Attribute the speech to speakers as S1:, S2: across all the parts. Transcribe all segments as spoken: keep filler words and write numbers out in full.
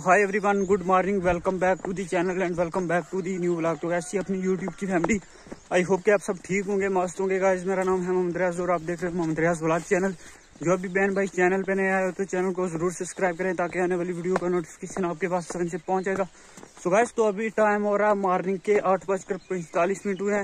S1: Hi everyone, good morning, welcome back to the channel and welcome back to the new vlog. तो ऐसी अपनी YouTube की family, I hope कि आप सब ठीक होंगे, मस्त होंगे। गाइस मेरा नाम है मोहम्मद रियाज और आप देख रहे हैं मोहम्मद रियाज व्लॉग चैनल। जो अभी बहन भाई चैनल पे नए आए हो तो चैनल को जरूर सब्सक्राइब करें ताकि आने वाली वीडियो का नोटिफिकेशन आपके पास समय से पहुंचेगा। सो गाइस तो अभी टाइम हो रहा है मॉर्निंग के आठ बजकर पैंतालीस मिनट हुए हैं।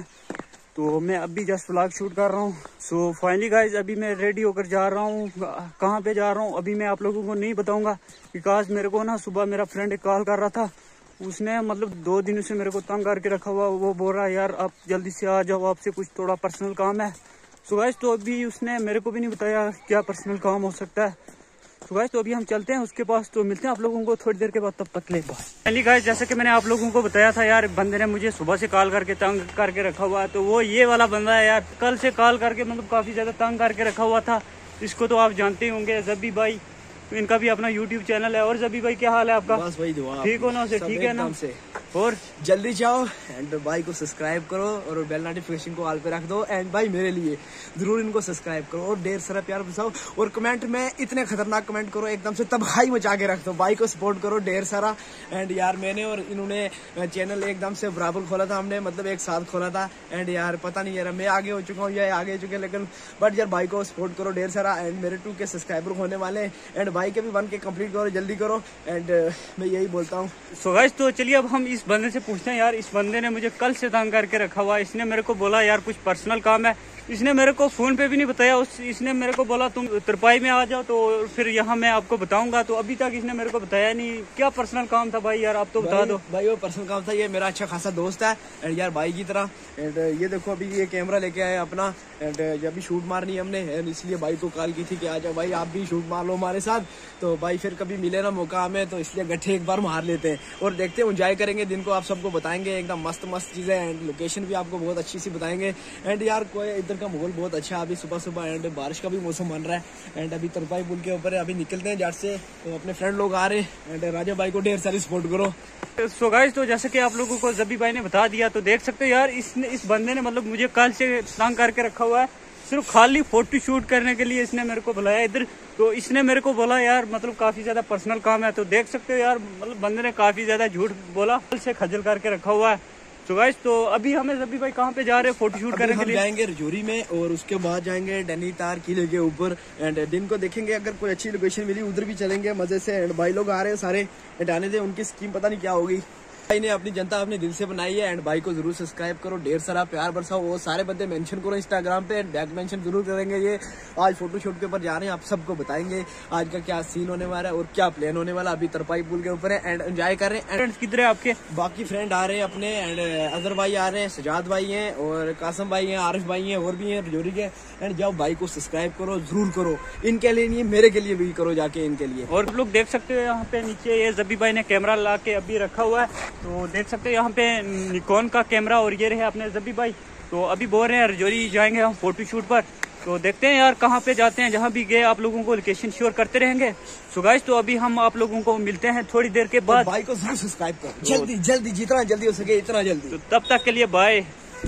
S1: तो मैं अभी जस्ट व्लॉग शूट कर रहा हूँ। सो फाइनली गाइज अभी मैं रेडी होकर जा रहा हूँ। कहाँ पे जा रहा हूँ अभी मैं आप लोगों को नहीं बताऊंगा, बिकॉज मेरे को ना सुबह मेरा फ्रेंड एक कॉल कर रहा था। उसने मतलब दो दिनों से मेरे को तंग करके रखा हुआ। वो बोल रहा है यार आप जल्दी से आ जाओ, आपसे कुछ थोड़ा पर्सनल काम है। सो गाइज तो अभी उसने मेरे को भी नहीं बताया क्या पर्सनल काम हो सकता है। तो गाइस तो अभी हम चलते हैं उसके पास, तो मिलते हैं आप लोगों को थोड़ी देर के बाद। तब तक ले बाय। गाइस जैसे कि मैंने आप लोगों को बताया था यार, बंदे ने मुझे सुबह से कॉल करके तंग करके रखा हुआ है। तो वो ये वाला बंदा है यार, कल से कॉल करके मतलब काफी ज्यादा तंग करके रखा हुआ था। इसको तो आप जानते ही होंगे, जब्बी भाई। तो इनका भी अपना यूट्यूब चैनल है। और जब्बी भाई क्या हाल है आपका?
S2: बस वही दुआ,
S1: ठीक हो ना? उसे ठीक है ना?
S2: से
S1: और
S2: जल्दी जाओ एंड भाई को सब्सक्राइब करो और बेल नोटिफिकेशन को ऑल पे रख दो। एंड भाई मेरे लिए जरूर इनको सब्सक्राइब करो और ढेर सारा प्यार बरसाओ। और कमेंट में इतने खतरनाक कमेंट करो एकदम से तबाही मचा के रख दो। भाई को सपोर्ट करो ढेर सारा। एंड यार मैंने और इन्होंने चैनल एकदम से बराबर खोला था, हमने मतलब एक साथ खोला था। एंड यार पता नहीं यार मैं आगे हो चुका हूँ या आगे हो चुके, लेकिन बट यार भाई को सपोर्ट करो ढेर सारा। एंड मेरे टू के सब्सक्राइबर होने वाले एंड भाई के भी वन के कंप्लीट करो, जल्दी करो। एंड मैं यही बोलता हूँ।
S1: सो गाइस तो चलिए अब हम इस बंदे से पूछते हैं। यार इस बंदे ने मुझे कल से तंग करके रखा हुआ है। इसने मेरे को बोला यार कुछ पर्सनल काम है। इसने मेरे को फोन पे भी नहीं बताया। उस इसने मेरे को बोला तुम तिरपाई में आ जाओ तो फिर यहाँ मैं आपको बताऊंगा। तो अभी तक इसने मेरे को बताया नहीं। क्या पर्सनल काम था भाई? यार आप तो बता दो।
S2: भाई वो पर्सनल काम था, ये मेरा अच्छा खासा दोस्त है एंड यार भाई की तरह। एंड ये देखो अभी ये कैमरा लेके आए अपना। एंड अभी शूट मारनी है हमने एंड इसलिए भाई को कॉल की थी कि आ जाओ भाई आप भी शूट मार लो हमारे साथ। तो भाई फिर कभी मिले ना मौका हमें, तो इसलिए गट्ठे एक बार मार लेते हैं और देखते हैं, एंजॉय करेंगे दिन को। आप सबको बताएंगे एकदम मस्त मस्त चीजें एंड लोकेशन भी आपको बहुत अच्छी सी बताएंगे। एंड यार कोई इधर का माहौल बहुत अच्छा है अभी सुबह सुबह। एंड बारिश का भी मौसम बन रहा है। एंड अभी तरपाई पुल के ऊपर है, अभी निकलते हैं जट से। तो अपने फ्रेंड लोग आ रहे हैं एंड राजा भाई को ढेर सारी सपोर्ट करो।
S1: सो गाइस तो जैसे कि आप लोगों को जब्बी भाई ने बता दिया, तो देख सकते हो यार इसने इस बंदे ने मतलब मुझे कल से तंग करके रखा हुआ है। सिर्फ खाली फोटो शूट करने के लिए इसने मेरे को बुलाया इधर। तो इसने मेरे को बोला यार मतलब काफी ज्यादा पर्सनल काम है। तो देख सकते हो यार मतलब बंदे ने काफी ज्यादा झूठ बोला, कल से खजल करके रखा हुआ है। तो गाइस तो अभी हमें जब्बी भाई कहाँ पे जा रहे हैं फोटो शूट करने के लिए?
S2: जाएंगे रजौरी में और उसके बाद जाएंगे नैनीताल किले के ऊपर। एंड दिन को देखेंगे, अगर कोई अच्छी लोकेशन मिली उधर भी चलेंगे मजे से। एंड भाई लोग आ रहे हैं सारे, एंड आने दे, उनकी स्कीम पता नहीं क्या होगी। भाई ने अपनी जनता अपने दिल से बनाई है। एंड भाई को जरूर सब्सक्राइब करो, ढेर सारा प्यार बरसाओ। वो सारे बंदे मेंशन करो इंस्टाग्राम पे, एंड बैक मेंशन जरूर करेंगे। ये आज फोटो शूट के ऊपर जा रहे हैं, आप सबको बताएंगे आज का क्या सीन होने वाला है और क्या प्लान होने वाला। अभी तरपाई पुल के ऊपर है एंड एंजॉय कर रहे हैं।
S1: फ्रेंड्स किधर है आपके?
S2: बाकी फ्रेंड आ रहे हैं अपने, एंड अजहर भाई आ रहे हैं, सजाद भाई हैं और कासम भाई हैं, आरिफ भाई हैं, और भी हैं रजौरी के। एंड जाओ भाई को सब्सक्राइब करो, जरूर करो। इनके लिए नहीं, मेरे के लिए भी करो जाके, इनके लिए।
S1: और लोग देख सकते हो यहाँ पे नीचे ये जब्बी भाई ने कैमरा ला के अभी रखा हुआ है। तो देख सकते हो यहाँ पे निकॉन का कैमरा, और ये रहे अपने जब्बी भाई। तो अभी बोल रहे हैं रजौरी जाएंगे हम फोटो शूट पर। तो देखते हैं यार कहाँ पे जाते हैं, जहाँ भी गए आप लोगों को लोकेशन शेयर करते रहेंगे। सो गाइस तो अभी हम आप लोगों को मिलते हैं थोड़ी देर के बाद।
S2: तो भाई को जरूर सब्सक्राइब करो, जल्दी जल्दी, जितना जल्दी हो सके इतना जल्दी।
S1: तो तब तक के लिए बाय।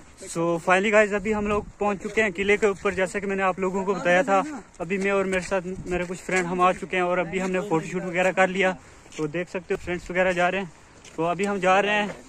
S1: सो फाइनली गाइस अभी हम लोग पहुंच चुके हैं किले के ऊपर, जैसे कि मैंने आप लोगों को बताया था। अभी मैं और मेरे साथ मेरे कुछ फ्रेंड हम आ चुके हैं और अभी हमने फोटो शूट वगैरह कर लिया। तो देख सकते हो फ्रेंड्स वगैरह जा रहे हैं। तो अभी हम जा रहे हैं,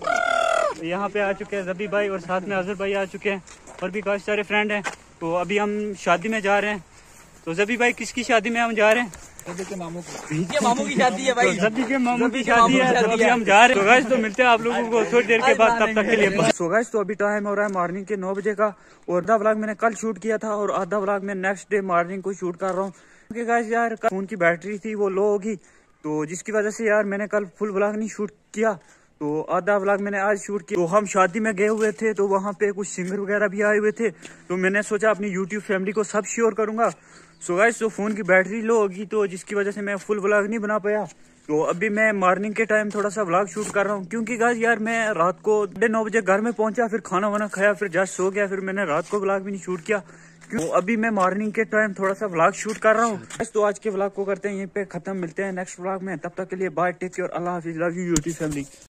S1: यहाँ पे आ चुके हैं जब्बी भाई और साथ में अजहर भाई आ चुके हैं और भी काफी सारे फ्रेंड हैं। तो अभी हम शादी में जा रहे हैं। तो जब्बी भाई किसकी शादी में हम जा रहे हैं?
S2: के मामू को, मामू की शादी है भाई।
S1: तो जब्बी के मामू की शादी है, तो अभी हम जा रहे हैं। तो गाइस तो मिलते हैं आप लोगों को थोड़ी देर के बाद, तब तक के लिए। सो गाइस तो अभी टाइम हो रहा है मॉर्निंग के नौ बजे का और आधा व्लॉग मैंने कल शूट किया था और आधा व्लॉग मैं नेक्स्ट डे मॉर्निंग को शूट कर रहा हूँ। क्योंकि गाइस यार फोन की बैटरी थी वो लो होगी, तो जिसकी वजह से यार मैंने कल फुल व्लॉग नहीं शूट किया। तो आधा व्लॉग मैंने आज शूट किया। तो हम शादी में गए हुए थे, तो वहाँ पे कुछ सिंगर वगैरह भी आए हुए थे। तो मैंने सोचा अपनी यूट्यूब फैमिली को सब शेयर करूंगा। सो गाइस तो फोन की बैटरी लो होगी, तो जिसकी वजह से मैं फुल व्लॉग नहीं बना पाया। तो अभी मैं मॉर्निंग के टाइम थोड़ा सा व्लॉग शूट कर रहा हूँ, क्योंकि गाइस यार मैं रात को साढ़े नौ बजे घर में पहुंचा, फिर खाना वाना खाया, फिर जस्ट सो गया, फिर मैंने रात को व्लॉग भी नहीं शूट किया। तो अभी मैं मॉर्निंग के टाइम थोड़ा सा व्लॉग शूट कर रहा हूँ। तो आज के व्लॉग को करते हैं यहीं पे खत्म, मिलते हैं नेक्स्ट व्लॉग में। तब तक के लिए बाय, टेक केयर, अल्लाह हाफिज, लव यू यूट्यूब फैमिली।